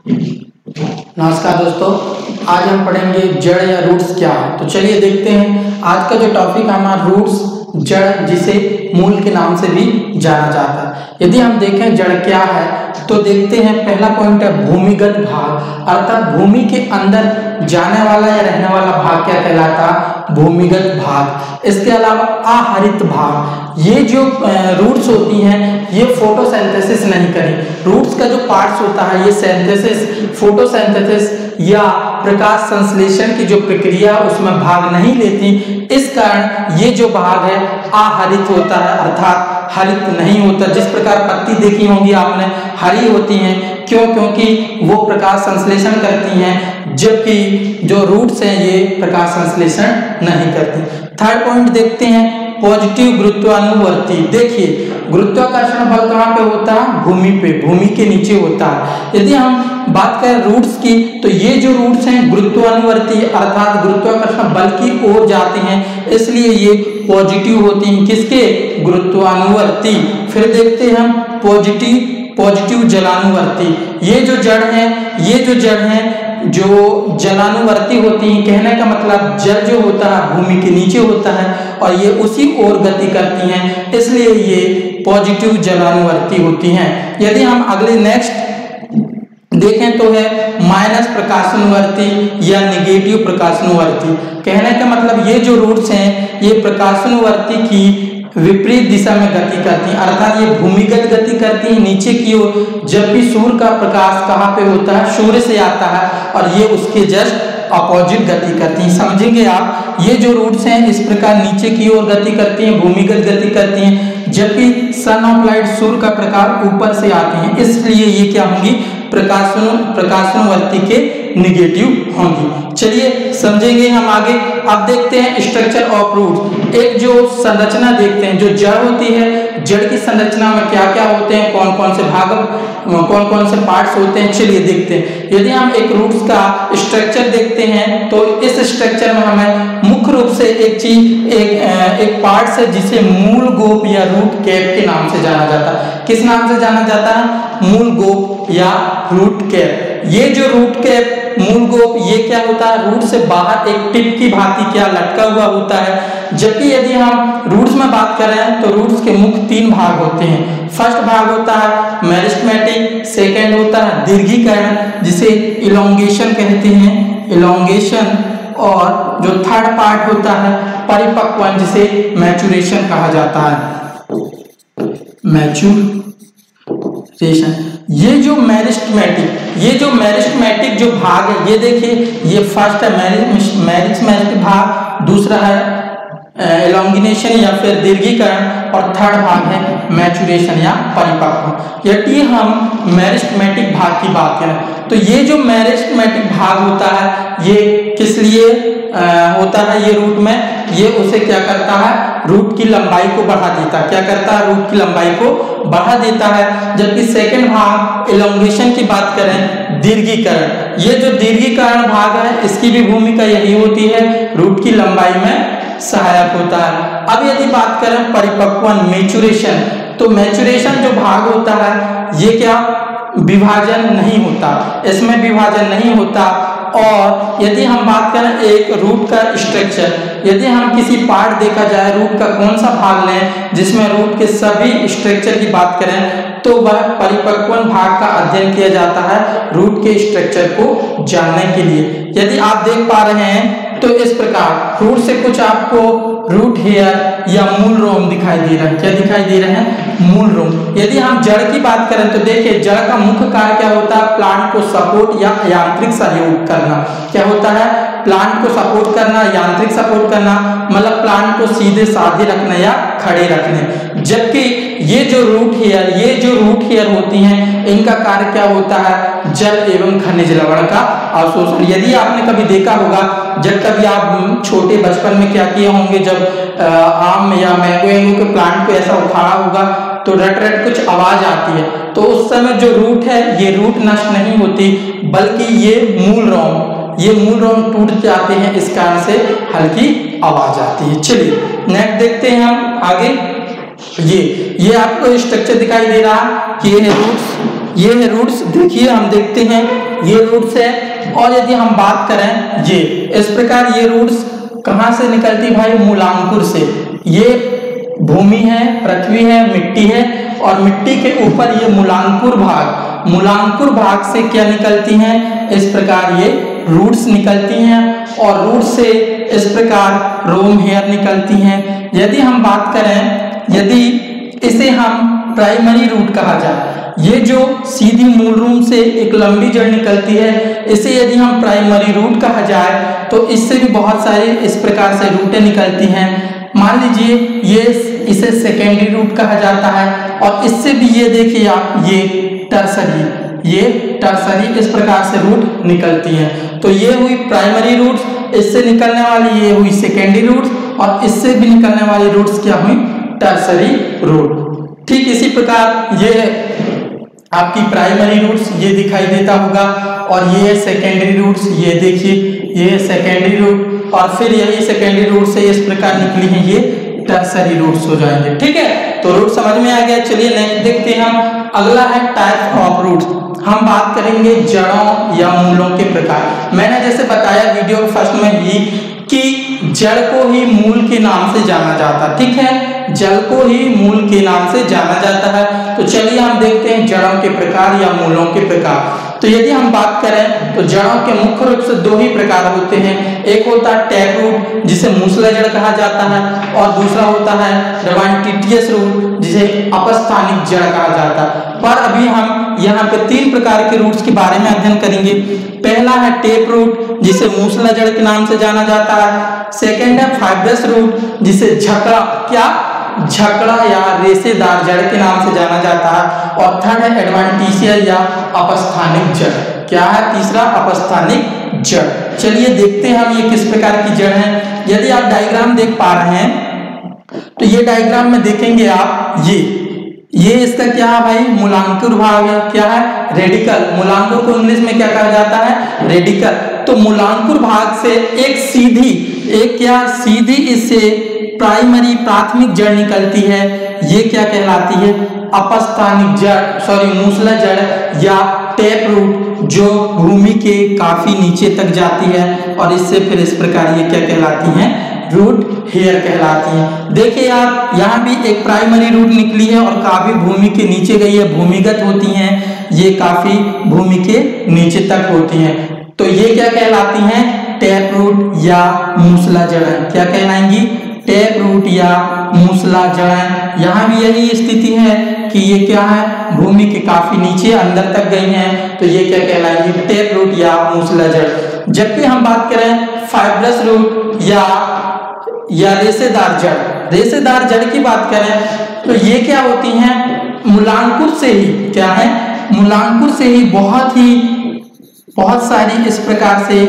नमस्कार दोस्तों, आज हम पढ़ेंगे जड़ या रूट्स क्या है। तो चलिए देखते हैं। आज का जो टॉपिक है हमारा रूट्स, जड़, जिसे मूल के नाम से भी जाना जाता है। यदि हम देखें जड़ क्या है तो देखते हैं, पहला पॉइंट है भूमिगत भाग, अर्थात भूमि के अंदर जाने वाला या रहने वाला भाग क्या कहलाता है? भूमिगत भाग। इसके अलावा आहरित भाग। ये जो रूट्स होती हैं ये फोटोसिंथेसिस नहीं करें। रूट्स का जो पार्ट्स होता है ये सिंथेसिस, फोटोसिंथेसिस या प्रकाश संश्लेषण की जो प्रक्रिया उसमें भाग नहीं लेती। इस कारण ये जो भाग है आहरित होता है, अर्थात हरित नहीं होता। जिस प्रकार पत्ती देखी होंगी आपने, हरी होती हैं, क्यों? क्योंकि वो प्रकाश संश्लेषण करती हैं, जबकि जो रूट्स हैं ये प्रकाश संश्लेषण नहीं करती। थर्ड पॉइंट देखते हैं, पॉजिटिव गुरुत्वानुवर्ती। देखिए गुरुत्वाकर्षण बल कहाँ पे होता है? भूमि पे, भूमि के नीचे होता है। यदि हम बात करें रूट्स की तो ये जो रूट्स हैं गुरुत्वानुवर्ती अर्थात गुरुत्वाकर्षण बल की ओर जाते हैं, इसलिए ये पॉजिटिव होती हैं। किसके? गुरुत्वानुवर्ती। फिर देखते हैं हम पॉजिटिव जलानुवर्ती। ये जो जड़ हैं जो जलानुवर्ती होती हैं, कहने का मतलब जल जो होता है भूमि के नीचे होता है और ये उसी ओर गति करती हैं, इसलिए ये पॉजिटिव जलानुवर्ती होती हैं। यदि हम अगले नेक्स्ट देखें तो है माइनस प्रकाशानुवर्ती या नेगेटिव प्रकाशानुवर्ती। कहने का मतलब ये जो रूट्स हैं ये प्रकाशानुवर्ती की विपरीत दिशा में गति करती हैं, अर्थात ये भूमिगत गति करती हैं नीचे की ओर, जबकि सूर्य का प्रकाश कहाँ पे होता है? सूर्य से आता है और ये उसके जस्ट अपोजिट गति करती हैं। समझेंगे आप, ये जो रूट्स हैं इस प्रकार नीचे की ओर गति करती हैं, भूमिगत गति करती हैं, जबकि सन ऑफ लाइट सूर्य का प्रकाश ऊपर से आती हैं, इसलिए ये क्या होंगी? प्रकाशानुवर्ती के निगेटिव होंगी। चलिए समझेंगे हम आगे। अब देखते हैं स्ट्रक्चर ऑफ रूट्स। एक जो संरचना देखते हैं, जो जड़ होती है, जड़ की संरचना में क्या क्या होते हैं, कौन कौन से भाग, कौन कौन से पार्ट्स होते हैं, चलिए देखते हैं। यदि हम एक रूट्स का स्ट्रक्चर देखते हैं तो इस स्ट्रक्चर में हमें मुख्य रूप से एक पार्ट है जिसे मूल गोप या रूट कैप के नाम से जाना जाता है। किस नाम से जाना जाता है? मूल गोप या रूट कैप। ये जो रूट कैप, मूल गोप, ये क्या होता है? रूट से बाहर एक टिप की भांति क्या लटका हुआ होता है। जबकि यदि हम रूट्स में बात करें तो रूट्स के मुख्य 3 भाग होते हैं। फर्स्ट भाग होता है मेरिस्टेमेटिक, सेकंड होता है दीर्घीकरण जिसे इलोंगेशन कहते हैं, इलोंगेशन, और जो थर्ड पार्ट होता है परिपक्वन जिसे मैचुरेशन कहा जाता है, मैचुरेशन। ये जो मेरिस्टेमेटिक जो भाग है, ये देखिए, ये फर्स्ट है मेरिस्टेमेटिक भाग, दूसरा है एलोंगिनेशन या फिर दीर्घीकरण, और थर्ड भाग है मैचुरेशन या परिपक्व। यदि हम मेरिस्टेमेटिक भाग की बात करें तो ये जो मेरिस्टेमेटिक भाग होता है ये किस लिए होता है? ये रूट में ये उसे क्या करता है? रूट की लंबाई को बढ़ा देता है। क्या करता है? रूट की लंबाई को बढ़ा देता है। जबकि सेकंड भाग एलोंगेशन की बात करें, दीर्घीकरण, ये जो दीर्घीकरण भाग है इसकी भी भूमिका यही होती है, रूट की लंबाई में सहायक होता है। अब यदि बात करें परिपक्वन, मैचुरेशन, तो मैचुरेशन जो भाग होता है ये क्या? विभाजन नहीं होता, इसमें विभाजन नहीं होता। और यदि हम बात करें एक रूट का स्ट्रक्चर, यदि हम किसी पार्ट देखा जाए रूट का कौन सा भाग लें जिसमें रूट के सभी स्ट्रक्चर की बात करें तो वह परिपक्वन भाग का अध्ययन किया जाता है रूट के स्ट्रक्चर को जानने के लिए। यदि आप देख पा रहे हैं तो इस प्रकार रूट से कुछ आपको रूट हेयर या मूल रोम दिखाई दे रहा है। क्या दिखाई दे रहे हैं? मूल रोम। यदि हम जड़ की बात करें तो देखिए जड़ का मुख्य कार्य क्या होता है? प्लांट को सपोर्ट या यांत्रिक सहयोग करना। क्या होता है? प्लांट को सपोर्ट करना, यांत्रिक सपोर्ट करना, मतलब प्लांट को सीधे साधे रखना या खड़े रखने। जबकि ये जो रूट हेयर होती हैं इनका कार्य क्या होता है? जल एवं खनिज लवण का अवशोषण। यदि आपने कभी देखा होगा, जब कभी आप छोटे बचपन में क्या किए होंगे, जब आम या मैंगो के प्लांट को ऐसा उखाड़ा होगा तो रट रट कुछ आवाज आती है, तो उस समय जो रूट है ये रूट नष्ट नहीं होती बल्कि ये मूल रोम टूट जाते हैं, इस कारण से हल्की आवाज आती है। चलिए नेक्स्ट देखते हैं हम आगे। ये आपको स्ट्रक्चर दिखाई दे रहा कि ये रूट्स ये है रूट्स, देखिए हम देखते हैं ये रूट्स है। और यदि हम बात करें ये इस प्रकार ये रूट्स कहाँ से निकलती भाई, मूलांकुर से। ये भूमि है, पृथ्वी है, मिट्टी है और मिट्टी के ऊपर ये मूलांकुर भाग से क्या निकलती हैं, इस प्रकार ये रूट्स निकलती हैं और रूट से इस प्रकार रोम हेयर निकलती हैं। यदि हम बात करें, यदि इसे हम प्राइमरी रूट कहा जाए, ये जो सीधी मूल रूट से एक लंबी जड़ निकलती है, इसे यदि हम प्राइमरी रूट कहा जाए तो इससे भी बहुत सारी इस प्रकार से रूटें निकलती हैं। मान लीजिए ये इसे सेकेंडरी रूट कहा जाता है और इससे भी ये देखिए आप ये टर्सरी इस प्रकार से रूट निकलती हैं। तो ये हुई प्राइमरी रूट्स, इससे निकलने वाली ये हुई सेकेंडरी रूट्स और इससे भी निकलने वाली रूट्स क्या हुई, टर्सरी रूट। ठीक इसी प्रकार ये आपकी प्राइमरी रूट्स ये दिखाई देता होगा और ये सेकेंडरी रूट्स, ये देखिए ये सेकेंडरी रूट और फिर यही सेकेंडरी रूट से इस प्रकार निकली है ये टर्सरी रूट्स हो जाएंगे। ठीक है, तो रूट समझ में आ गया। चलिए नेक्स्ट देखते हैं हम, अगला है टाइप ऑफ रूट्स। हम बात करेंगे जड़ों या मूलों के प्रकार। मैंने जैसे बताया वीडियो फर्स्ट में ही कि जड़ को ही मूल के नाम से जाना जाता, ठीक है, जड़ को ही मूल के नाम से जाना जाता है। तो चलिए हम देखते हैं जड़ों के प्रकार या मूलों के प्रकार। तो यदि हम बात करें तो जड़ों के मुख्य रूप से दो ही प्रकार होते हैं, एक होता है टैप रूट जिसे मूसला जड़ कहा जाता है और दूसरा होता है एडवेंटिशियस रूट जिसे अपस्थानिक जड़ कहा जाता है। पर अभी हम यहाँ पे तीन प्रकार के रूट्स के बारे में अध्ययन करेंगे। पहला है टेप रूट जिसे मूसला जड़ के नाम से जाना जाता है। सेकेंड है फाइब्रस रूट जिसे झकड़ा या रेशेदार जड़ के नाम से जाना जाता है और थर्ड है एडवेंटिशियल या अपस्थानिक जड़। क्या है तीसरा, अपस्थानिक जड़। चलिए देखते हैं हम ये किस प्रकार की जड़ है। यदि आप डायग्राम देख पा रहे हैं तो ये डायग्राम में देखेंगे आप ये इसका क्या है भाई, मूलांकुर भाग है। क्या है, रेडिकल। मूलांकुर को इंग्लिश में क्या कहा जाता है, रेडिकल। तो मूलांकुर भाग से एक सीधी इससे प्राथमिक जड़ निकलती है, ये क्या कहलाती है, अपस्थानिक जड़, मूसला जड़ या टैप रूट जो भूमि के काफी नीचे तक जाती है और इससे फिर इस प्रकार ये क्या कहलाती हैं, रूट हेयर कहलाती है। देखिए आप यहाँ भी एक प्राइमरी रूट निकली है और काफी भूमि के नीचे गई है, भूमिगत होती हैं, ये काफी भूमि के नीचे तक होती हैं। तो ये क्या कहलाती हैं, टैप रूट या मूसला जड़। क्या कहलाएंगी, टैप रूट या मूसला जड़। यहाँ भी यही स्थिति है कि ये क्या है, भूमि के काफी नीचे अंदर तक गई हैं, तो ये क्या कहलाएंगी, टैप रूट या मूसला जड़। जबकि हम बात करें फाइब्रस रूट या रेशेदार जड़ की बात करें तो ये क्या होती हैं, मूलांकुर से ही क्या है, मूलांकुर से ही बहुत सारी इस प्रकार से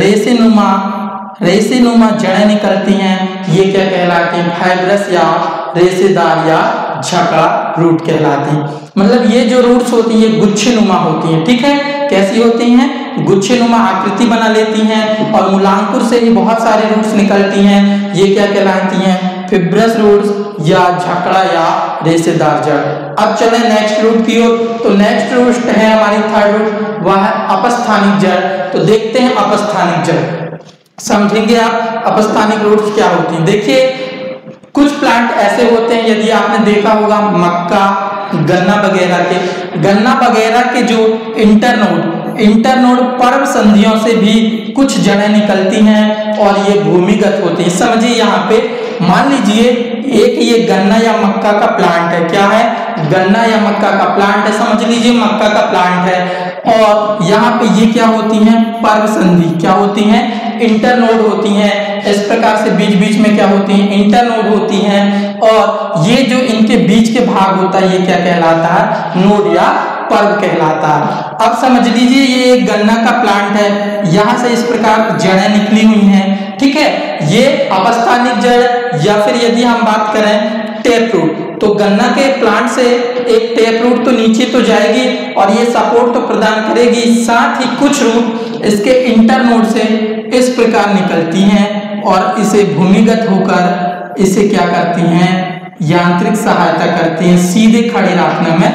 रेशेनुमा जड़ें निकलती हैं। ये क्या कहलाती हैं, फाइब्रस या रेशेदार या झकड़ा रूट कहलाती हैं। मतलब ये जो रूट्स होती हैं गुच्छेनुमा होती हैं, ठीक है, कैसी होती हैं, गुच्छेनुमा आकृति बना लेती हैं और मूलांकुर से ही बहुत सारी रूट्स निकलती हैं। ये क्या कहलाती हैं, फिब्रस रूट्स या झकड़ा या रेशेदार जड़। अब चले नेक्स्ट रूट की ओर। तो नेक्स्ट रूट है हमारी थर्ड रूट, वह है अपस्थानिक जड़। तो देखते हैं अपस्थानिक जड़, समझेंगे आप अपस्थानिक रूट्स क्या होती हैं। देखिए कुछ प्लांट ऐसे होते हैं, यदि आपने देखा होगा मक्का, गन्ना वगैरह के जो इंटरनोड पर्व संधियों से भी कुछ जड़ें निकलती हैं और ये भूमिगत होती हैं। समझिए यहाँ पे मान लीजिए एक ये गन्ना या मक्का का प्लांट है। क्या है, गन्ना या मक्का का प्लांट है, समझ लीजिए मक्का का प्लांट है और यहाँ पे ये क्या होती हैं, पर्व संधि क्या होती हैं, इंटरनोड होती हैं। इस प्रकार से बीच बीच में क्या होती हैं, इंटरनोड होती हैं और ये जो इनके बीच के भाग होता है ये क्या कहलाता है, नोड या पर्व कहलाता है। अब समझ लीजिए ये एक गन्ना का प्लांट है, यहाँ से इस प्रकार जड़ें निकली हुई हैं, ठीक है, ये अपस्थानिक जड़। या फिर यदि हम बात करें टेप रूट, तो गन्ना के प्लांट से एक टेप रूट तो नीचे तो जाएगी और ये सपोर्ट तो प्रदान करेगी, साथ ही कुछ रूट इसके इंटरनोड से इस प्रकार निकलती हैं और इसे भूमिगत होकर इसे क्या करती हैं, यांत्रिक सहायता करती हैं, सीधे खड़े रखने में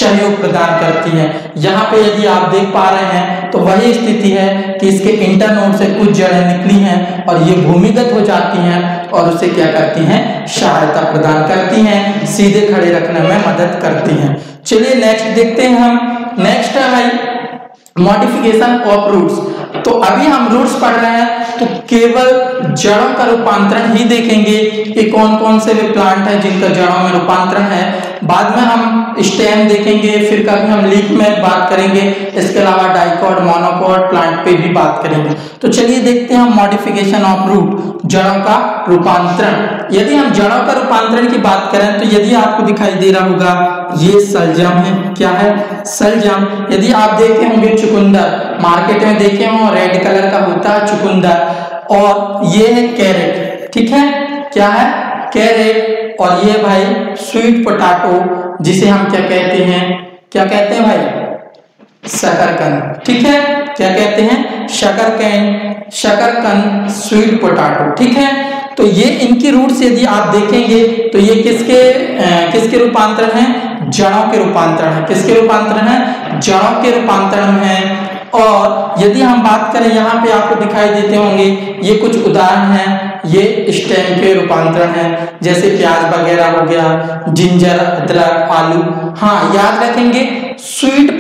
सहयोग प्रदान करती हैं। यहाँ पे यदि आप देख पा रहे हैं तो वही स्थिति है कि इसके इंटरनोड से कुछ जड़ें निकली हैं और ये भूमिगत हो जाती हैं और उसे क्या करती हैं, सहायता प्रदान करती हैं, सीधे खड़े रखने में मदद करती हैं। चलिए नेक्स्ट देखते हैं हम। नेक्स्ट है भाई मॉडिफिकेशन ऑफ रूट्स। तो अभी हम रूट्स पढ़ रहे हैं तो केवल जड़ों का रूपांतरण ही देखेंगे कि कौन कौन से वे प्लांट हैं जिनका जड़ों में रूपांतरण है। बाद में हम स्टेम देखेंगे, फिर कभी हम लीफ में बात करेंगे, इसके अलावा डाइकॉट, मोनोकॉट प्लांट पे भी बात करेंगे। तो चलिए देखते हैं हम मॉडिफिकेशन ऑफ रूट, जड़ों का रूपांतरण। यदि हम जड़ों का रूपांतरण की बात करें तो यदि आपको दिखाई दे रहा होगा ये सलजम है, क्या है, सलजम। यदि आप देखे होंगे चुकंदर, मार्केट में देखे हो रेड कलर का होता है चुकंदर, और ये है कैरेट, ठीक है, क्या है, कैरेट। और ये भाई स्वीट पोटैटो जिसे हम क्या कहते हैं, क्या कहते हैं भाई, शकरकंद, ठीक है, क्या कहते हैं, शकरकंद, शकरकंद, स्वीट पोटैटो, ठीक है। तो ये इनकी रूट्स यदि आप देखेंगे तो ये किसके रूपांतरण है, जड़ों के रूपांतरण है। किसके रूपांतरण है, जड़ों के रूपांतरण है। और यदि हम बात करें यहाँ पे आपको दिखाई देते होंगे ये कुछ उदाहरण हैं, ये स्टेम के रूपांतरण है, जैसे प्याज वगैरह हो गया, जिंजर, अदरक, आलू। हाँ याद रखेंगे स्वीट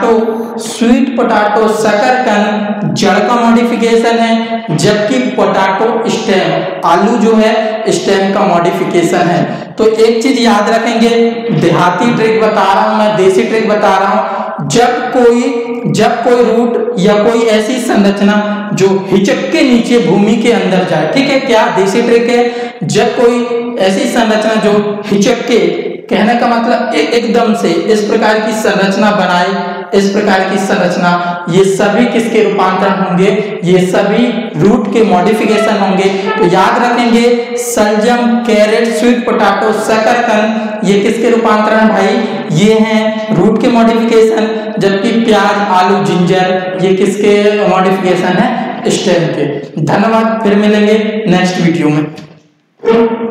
पोटैटो शकरकंद जड़ का मॉडिफिकेशन है, जबकि पोटैटो स्टेम, आलू जो है स्टेम का मॉडिफिकेशन है। तो एक चीज याद रखेंगे, देहाती ट्रिक बता रहा हूं मैं, देसी ट्रिक बता रहा हूं, जब कोई रूट या कोई ऐसी संरचना जो हिचक के नीचे भूमि के अंदर जाए, ठीक है, क्या देसी ट्रिक है, जब कोई ऐसी संरचना जो हिचक के, कहने का मतलब एकदम से इस प्रकार की संरचना बनाए, इस प्रकार की संरचना, ये सभी किसके रूपांतरण होंगे, ये सभी रूट के मॉडिफिकेशन होंगे। तो याद रखेंगे सलजम, कैरेट, स्वीट पोटैटो, शकरकंद, ये किसके रूपांतरण भाई, ये हैं रूट के मॉडिफिकेशन, जबकि प्याज, आलू, जिंजर ये किसके मॉडिफिकेशन है, स्टेम के। धन्यवाद, फिर मिलेंगे नेक्स्ट वीडियो में।